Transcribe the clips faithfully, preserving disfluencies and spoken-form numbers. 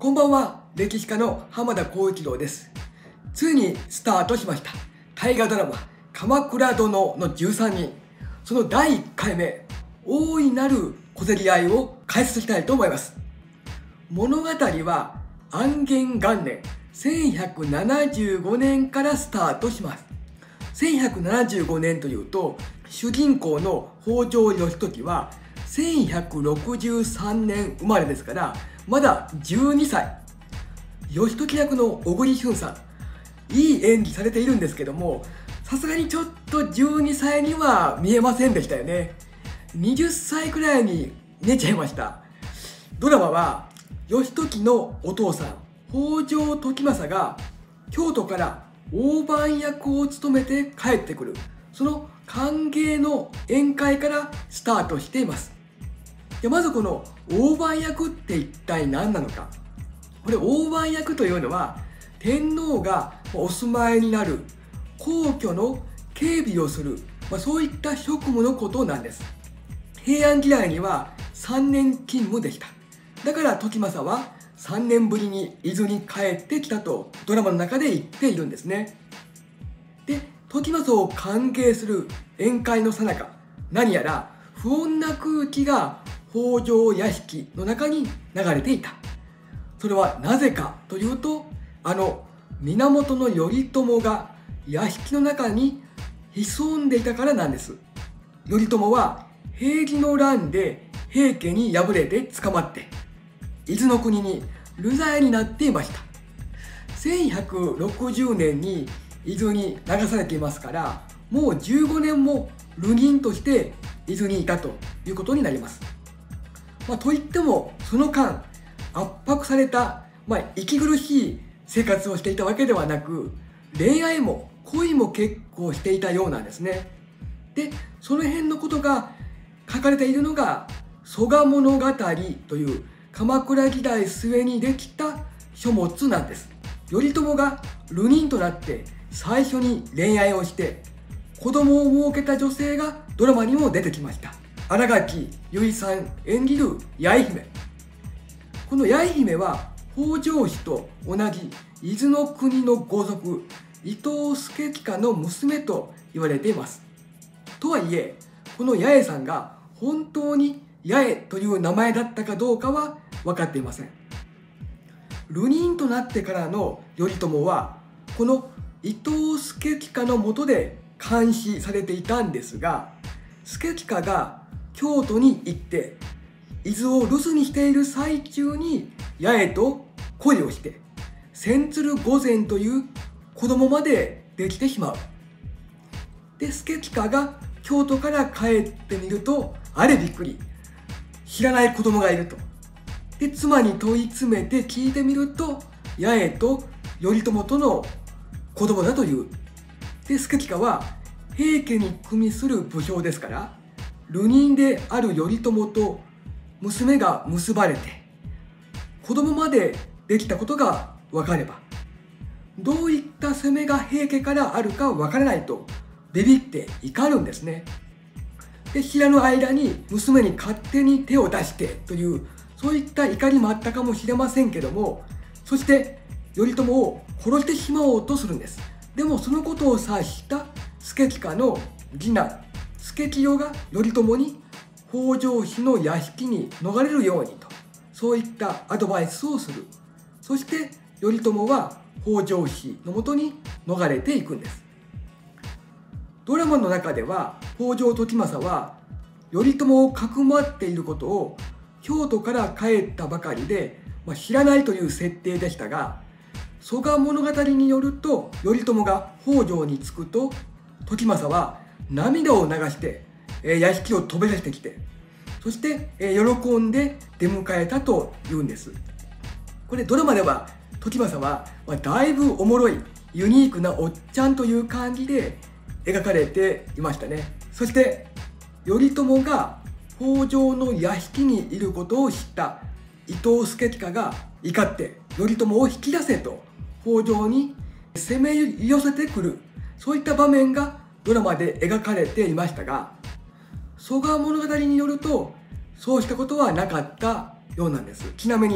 こんばんは、歴史家の浜田浩一郎です。ついにスタートしました大河ドラマ「鎌倉殿のじゅうさんにん」、そのだいいっかいめ、大いなる小競り合いを解説したいと思います。物語は安元元年せんひゃくななじゅうごねんからスタートします。せんひゃくななじゅうごねんというと、主人公の北条義時はせんひゃくろくじゅうさんねん生まれですから、まだじゅうにさい。義時役の小栗旬さん、いい演技されているんですけども、さすがにちょっとじゅうにさいには見えませんでしたよね。はたちくらいに寝ちゃいました。ドラマは義時のお父さん北条時政が京都から大番役を務めて帰ってくる、その歓迎の宴会からスタートしています。でまずこの大番役って一体何なのか。これ大番役というのは、天皇がお住まいになる皇居の警備をする、まあ、そういった職務のことなんです。平安時代にはさんねん勤務でした。だから時政はさんねんぶりに伊豆に帰ってきたとドラマの中で言っているんですね。で時政を歓迎する宴会の最中、何やら不穏な空気が北条屋敷の中に流れていた。それはなぜかというと、あの源頼朝が屋敷の中に潜んでいたからなんです。頼朝は平治の乱で平家に敗れて捕まって伊豆の国に流罪になっていました。せんひゃくろくじゅうねんに伊豆に流されていますから、もうじゅうごねんも流人として伊豆にいたということになります。まあ、といってもその間圧迫された、まあ、息苦しい生活をしていたわけではなく、恋愛も恋も結構していたようなんですね。でその辺のことが書かれているのが「曽我物語」という鎌倉時代末にできた書物なんです。頼朝が流人となって最初に恋愛をして子供を設けた女性がドラマにも出てきました。新垣結衣さん演じる八重姫。この八重姫は北条氏と同じ伊豆の国の豪族伊藤助親の娘と言われています。とはいえこの八重さんが本当に八重という名前だったかどうかは分かっていません。流人となってからの頼朝はこの伊藤助親の下で監視されていたんですが、助親が京都に行って伊豆を留守にしている最中に八重と恋をして千鶴御前という子供までできてしまう。で助親が京都から帰ってみると、あれびっくり、知らない子供がいると。で妻に問い詰めて聞いてみると、八重と頼朝との子供だという。で助親は平家に組みする武将ですから、流人である頼朝と娘が結ばれて子供までできたことが分かれば、どういった攻めが平家からあるか分からないとビビって怒るんですね。で知らぬ間に娘に勝手に手を出してという、そういった怒りもあったかもしれませんけども、そして頼朝を殺してしまおうとするんです。でもそのことを察した助親の次男助清が頼朝に北条氏の屋敷に逃れるようにと、そういったアドバイスをする。そして頼朝は北条氏のもとに逃れていくんです。ドラマの中では北条時政は頼朝をかくまっていることを京都から帰ったばかりで、まあ、知らないという設定でしたが、曽我物語によると頼朝が北条に着くと時政は涙を流して、えー、屋敷を飛び出してきて、そして、えー、喜んで出迎えたというんです。これドラマでは時政は、まあ、だいぶおもろいユニークなおっちゃんという感じで描かれていましたね。そして頼朝が北条の屋敷にいることを知った伊藤助親が怒って頼朝を引き出せと北条に攻め寄せてくる、そういった場面がドラマで描かれていましたが、曽我物語によるとそうしたことはなかったようなんです。ちなみに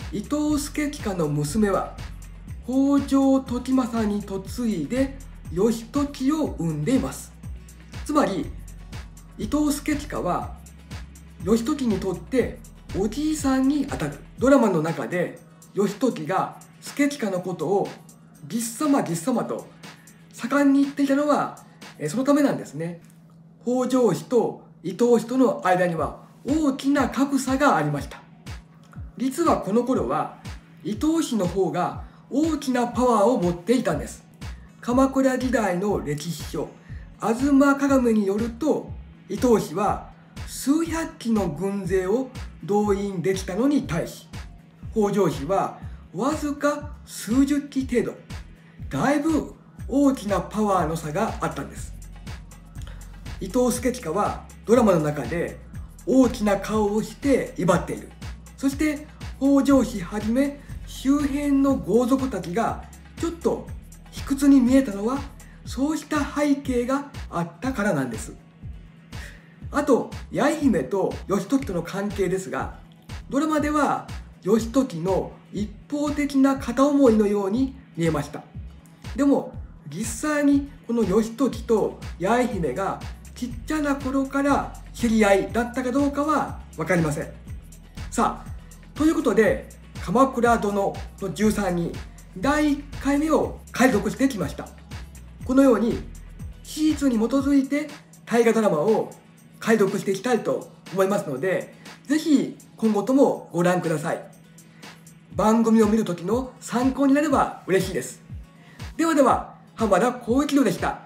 伊藤助親の娘は北条時政に嫁いで義時を産んでいます。つまり伊藤助親は義時にとっておじいさんにあたる。ドラマの中で義時が助親のことをぎっさまぎっさまと盛んに言っていたのはそのためなんですね。北条氏と伊藤氏との間には大きな格差がありました。実はこの頃は伊藤氏の方が大きなパワーを持っていたんです。鎌倉時代の歴史書「吾妻鏡」によると、伊藤氏は数百機の軍勢を動員できたのに対し、北条氏はわずか数十機程度。だいぶ大きなパワーの差があったんです。伊藤助親はドラマの中で大きな顔をして威張っている。そして北条氏はじめ周辺の豪族たちがちょっと卑屈に見えたのは、そうした背景があったからなんです。あと八重姫と義時との関係ですが、ドラマでは義時の一方的な片思いのように見えました。でも実際にこの義時と八重姫がちっちゃな頃から知り合いだったかどうかは分かりません。さあ、ということで「鎌倉殿のじゅうさんにん」だいいっかいめを解読してきました。このように史実に基づいて大河ドラマを解読していきたいと思いますので、ぜひ今後ともご覧ください。番組を見るときの参考になれば嬉しいです。ではでは、浜田光一郎でした。